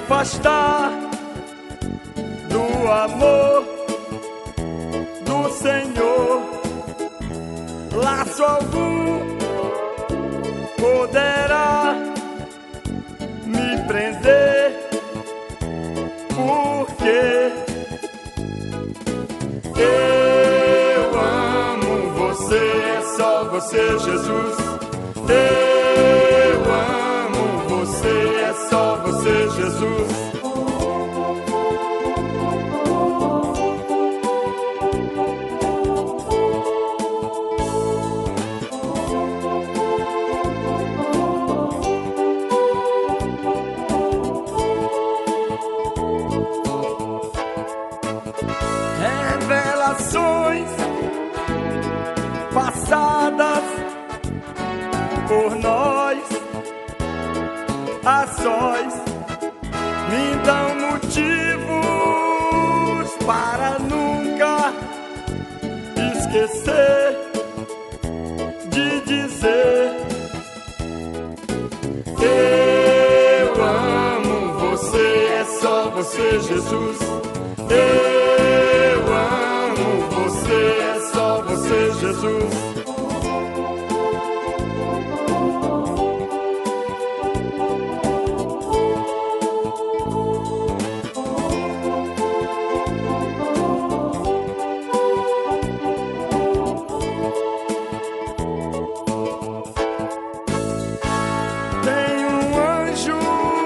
afastar do amor do Senhor. Laço algum poderá me prender, porque eu amo você, é só você, Jesus. Eu amo você, é só você, Jesus. Revelações passadas por nós, a sós, me dão motivos para nunca esquecer de dizer: eu amo você, é só você, Jesus. Eu amo você, é só você, Jesus. Tem um anjo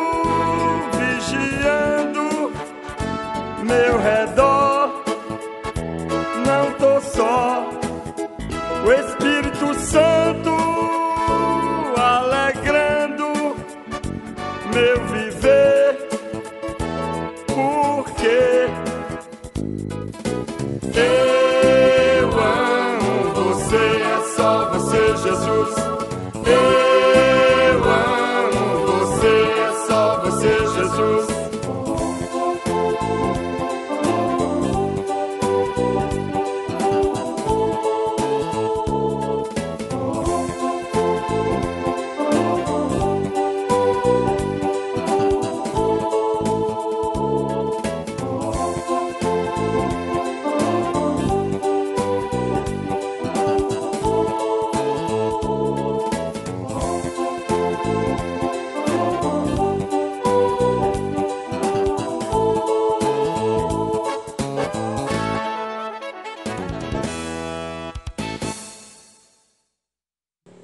vigiando meu redor, não tô só. O Espírito Santo alegrando meu viver, porque eu amo você, é só você, Jesus.